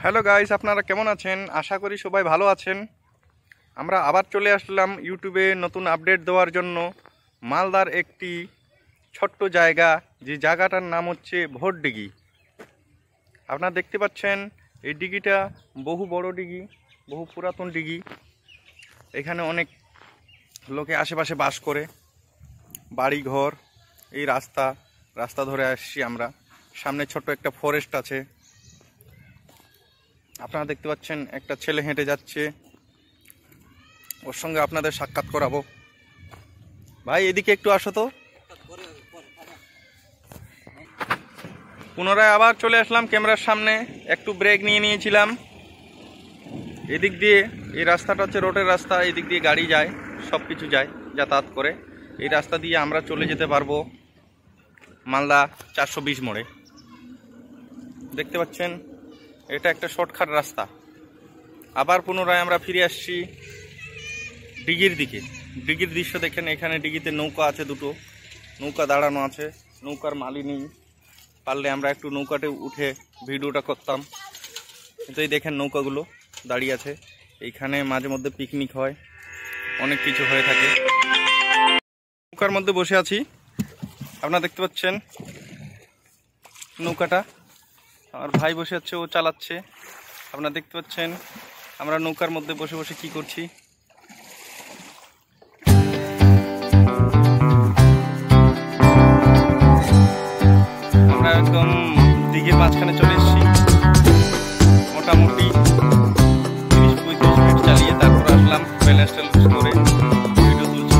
Hello guys, আপনারা কেমন আছেন? আশা করি সবাই ভালো আছেন। আমরা আবার চলে আসলাম ইউটিউবে নতুন আপডেট দেওয়ার জন্য। মালদার একটি ছোট্ট জায়গা, যে জায়গাটার নাম হচ্ছে ভোর ডিগি। আপনারা দেখতে পাচ্ছেন এই ডিগিটা বহু বড় ডিগি, বহু পুরাতন ডিগি। এখানে অনেক লোকে আশেপাশে বাস করে, বাড়ি ঘর। এই রাস্তা ধরে আসছি আমরা। সামনে ছোট্ট একটা ফরেস্ট আছে। আপনারা দেখতে পাচ্ছেন একটা ছেলে হেঁটে যাচ্ছে, ওর সঙ্গে আপনাদের সাক্ষাৎ করাবো। ভাই এদিকে একটু আসো তো। পুনরায় আবার চলে আসলাম ক্যামেরার সামনে। একটু ব্রেক নিয়েছিলাম। এদিক দিয়ে এই রাস্তাটা হচ্ছে রোডের রাস্তা, এদিক দিয়ে গাড়ি যায়, সব কিছু যায়, যাতায়াত করে। এই রাস্তা দিয়ে আমরা চলে যেতে পারবো মালদা 420 মোড়ে। দেখতে পাচ্ছেন এটা একটা শর্টকাট রাস্তা। আবার পুনরায় আমরা ফিরে আসছি ডিগির দিকে। ডিগির দৃশ্য দেখেন। এখানে ডিগিতে নৌকা আছে, দুটো নৌকা দাঁড়ানো আছে। নৌকার মালিক নেই, পারলে আমরা একটু নৌকাতে উঠে ভিডিওটা করতাম। কিন্তু এই দেখেন নৌকাগুলো দাঁড়িয়ে আছে। এইখানে মাঝে মধ্যে পিকনিক হয়, অনেক কিছু হয়ে থাকে। নৌকার মধ্যে বসে আছি, আপনারা দেখতে পাচ্ছেন নৌকাটা। আমার ভাই বসে আছে, ও চালাচ্ছে। আপনারা দেখতে পাচ্ছেন আমরা নৌকার মধ্যে বসে বসে কি করছি। আমরা একদম দিঘির মাঝখানে চলে এসেছি। মোটামুটি 30-35 মিনিট চালিয়ে তারপর আসলাম ব্যালেন্স করে ভিডিও তুলছি।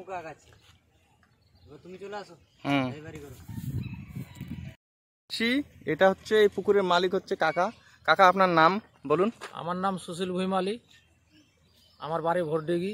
নৌকা আছে, তুমি চলে আসো। এটা হচ্ছে এই পুকুরের মালিক হচ্ছে কাকা। কাকা আপনার নাম বলুন। আমার নাম সুশীল ভুইমালি, আমার বাড়ি ভোরডিগি।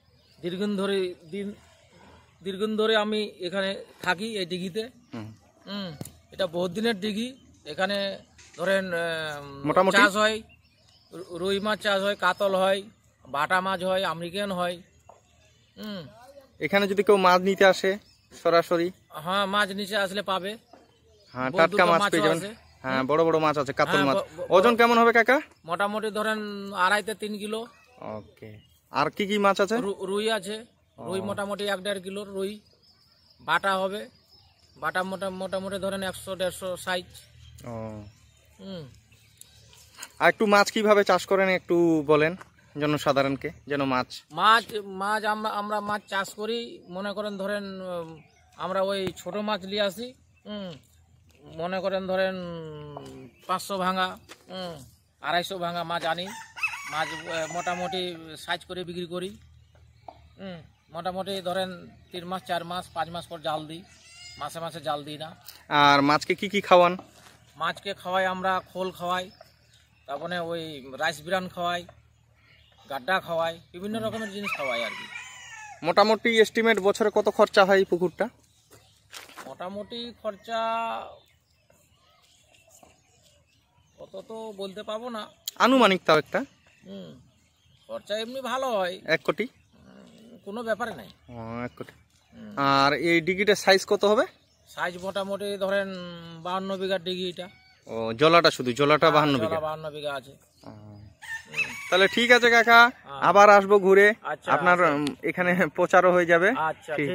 দীর্ঘদিন ধরে আমি এখানে থাকি এই দিঘিতে। এটা বহুত দিনের দিঘি। এখানে ধরেন মোটামুটি চাষ হয়, রুই মাছ চাষ হয়, কাতল হয়, বাটা মাছ হয়, আমেরিকান হয়। এখানে যদি কেউ মাছ নিতে আসে সরাসরি, হ্যাঁ মাছ নিচে আসলে পাবে। হ্যাঁ টাটকা মাছ পেয়ে যাবেন। হ্যাঁ বড় বড় মাছ আছে, কাতল মাছ। ওজন কেমন হবে কাকা? মোটামুটি ধরেন 2.5 থেকে 3 কিলো। ওকে। আর কি কি মাছ আছে? রুই আছে, রুই মোটামুটি 1-1.5 কিলোর রুই। বাটা হবে, বাটা মোটামুটি ধরেন 100-150 সাইজ। আর একটু মাছ কিভাবে চাষ করেন একটু বলেন জনসাধারণকে, যেন মাছ আমরা মাছ চাষ করি। মনে করেন ধরেন আমরা ওই ছোট মাছ নিয়ে আসি, মনে করেন ধরেন 500 ভাঙা 250 ভাঙা মাছ আনি। মাছ মোটামুটি সাইজ করে বিক্রি করি। মোটামুটি ধরেন 3 মাস 4 মাস 5 মাস পর জাল দিই, মাসে মাসে জাল দিই না। আর মাছকে কি কি খাওয়ান? মাছকে খাওয়াই আমরা খোল খাওয়াই, তারপরে ওই রাইস বিরান খাওয়াই, গাড্ডা খাওয়াই, বিভিন্ন রকমের জিনিস খাওয়াই আর কি। মোটামুটি এস্টিমেট বছরে কত খরচা হয় পুকুরটা? মোটামুটি খরচা কত তো বলতে পারবো না, আনুমানিক তাও একটা। খরচা এমনি ভালো হয়, 1 কোটি কোনো ব্যাপারে নাই। 1 কোটি। আর এই ডিগিটার সাইজ কত হবে? সাইজ মোটামুটি ধরেন 52 বিঘার ডিগি এটা। ও জলাটা শুধু জলাটা 52 বিঘা আছে। তাহলে ঠিক আছে কাকা, আবার আসবো ঘুরে। আপনার এখানে প্রচারও হয়ে যাবে। আচ্ছা ঠিক।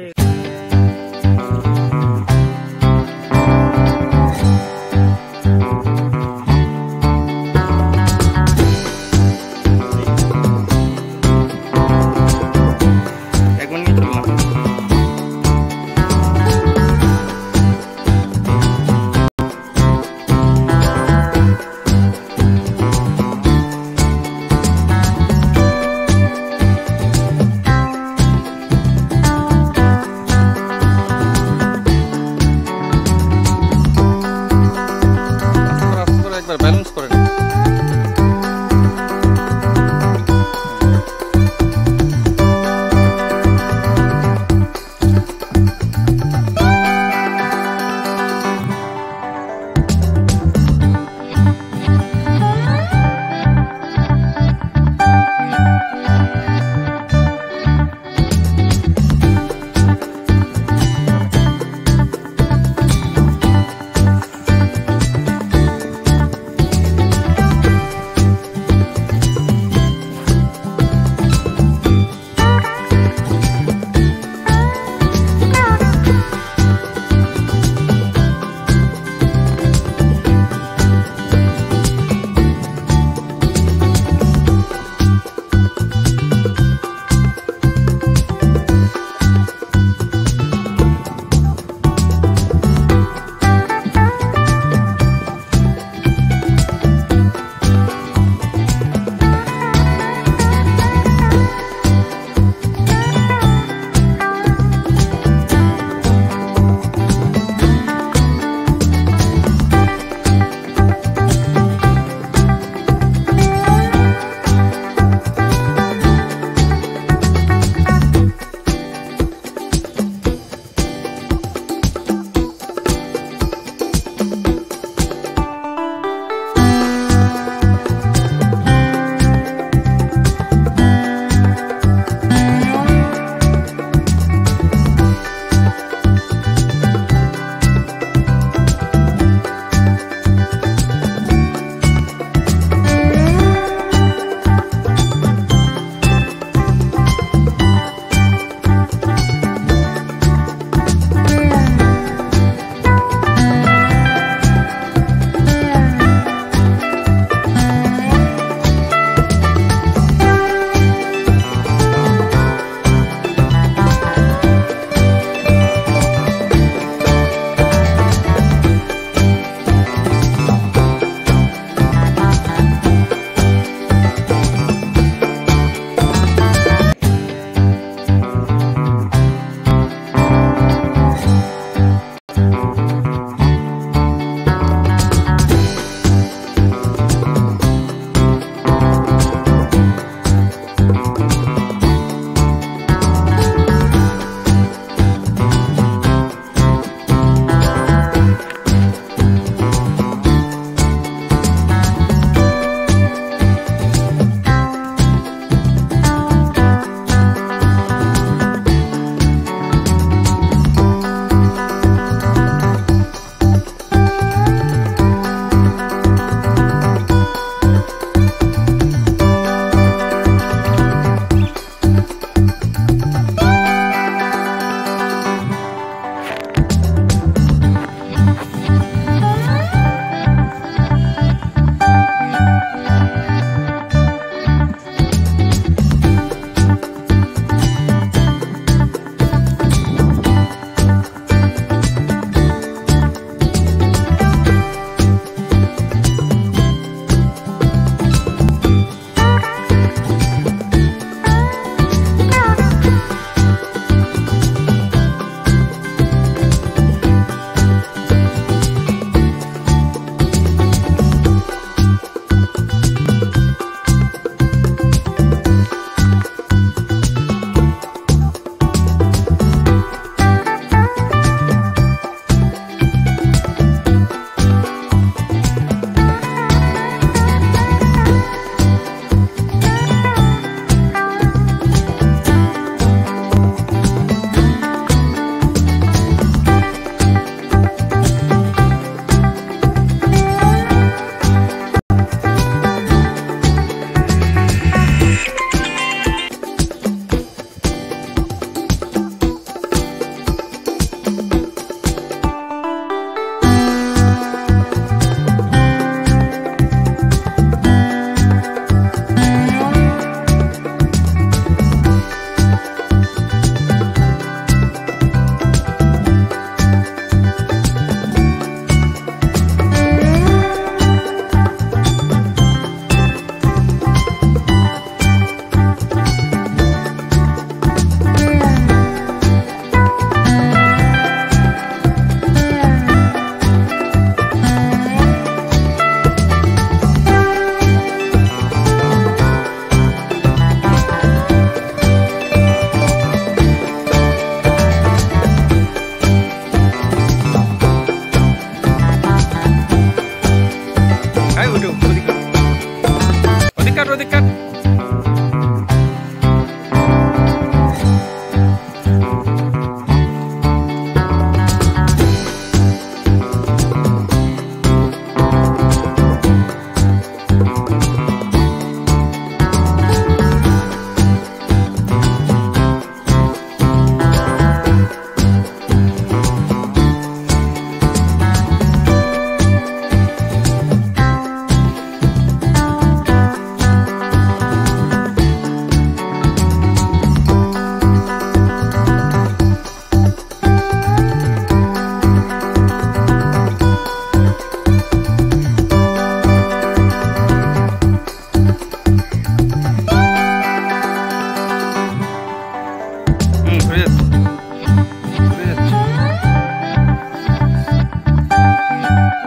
ধন্যবাদ।